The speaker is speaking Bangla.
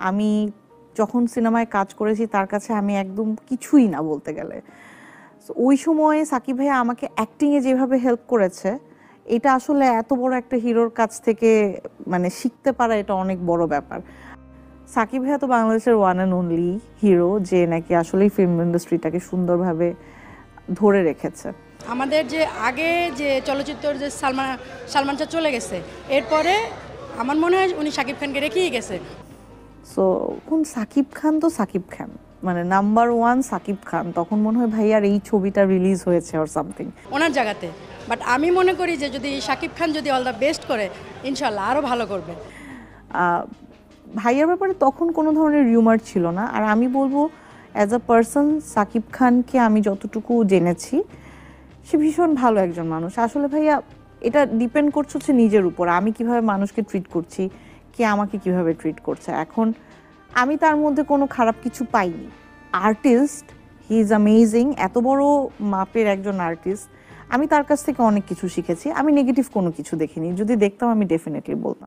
আমি যখন সিনেমায় কাজ করেছি তার কাছে আমি একদম কিছুই না বলতে গেলে। ওই সময়ে সাকিব ভাইয়া আমাকে অ্যাক্টিংয়ে যেভাবে হেল্প করেছে, এটা আসলে এত বড় একটা হিরোর কাছ থেকে মানে শিখতে পারা এটা অনেক বড় ব্যাপার। সাকিব ভাইয়া তো বাংলাদেশের ওয়ান অ্যান্ড অনলি হিরো যে নাকি আসলেই ফিল্ম ইন্ডাস্ট্রিটাকে সুন্দরভাবে ধরে রেখেছে। আমাদের যে আগে যে চলচ্চিত্র যে সালমান শাহ চলে গেছে, এরপরে আমার মনে হয় উনি শাকিব খানকে রেখেই গেছে। সো কোন সাকিব খান তো সাকিব খান, মানে নাম্বার ওয়ান সাকিব খান, তখন মনে হয় ভাইয়ার এই ছবিটা রিলিজ হয়েছে অর সামথিং ওনার জায়গাতে। বাট আমি মনে করি যে যদি শাকিব খান যদি অল দ্য বেস্ট করে, ইনশাল্লাহ আরও ভালো করবে। ভাইয়ার ব্যাপারে তখন কোনো ধরনের রিউমার ছিল না। আর আমি বলবো অ্যাজ আ পার্সন সাকিব খানকে আমি যতটুকু জেনেছি, সে ভীষণ ভালো একজন মানুষ। আসলে ভাইয়া এটা ডিপেন্ড করছে হচ্ছে নিজের উপর, আমি কিভাবে মানুষকে ট্রিট করছি, কে আমাকে কিভাবে ট্রিট করছে। এখন আমি তার মধ্যে কোনো খারাপ কিছু পাইনি। আর্টিস্ট, হি ইজ অ্যামেজিং, এত বড় মাপের একজন আর্টিস্ট। আমি তার কাছ থেকে অনেক কিছু শিখেছি, আমি নেগেটিভ কোনো কিছু দেখিনি। যদি দেখতাম আমি ডেফিনেটলি বলতাম।